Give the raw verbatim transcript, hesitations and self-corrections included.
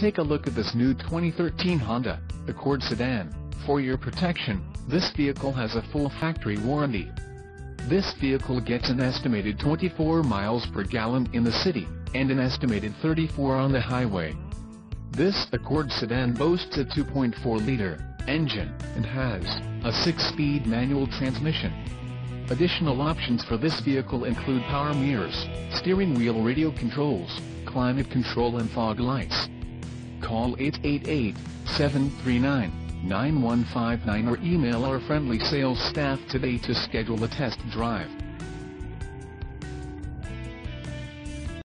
Take a look at this new twenty thirteen Honda Accord sedan. For your protection, this vehicle has a full factory warranty. This vehicle gets an estimated twenty-four miles per gallon in the city, and an estimated thirty-four on the highway. This Accord sedan boasts a two point four liter engine, and has a six-speed manual transmission. Additional options for this vehicle include power mirrors, steering wheel radio controls, climate control and fog lights. Call eight eight eight, seven three nine, nine one five nine or email our friendly sales staff today to schedule a test drive.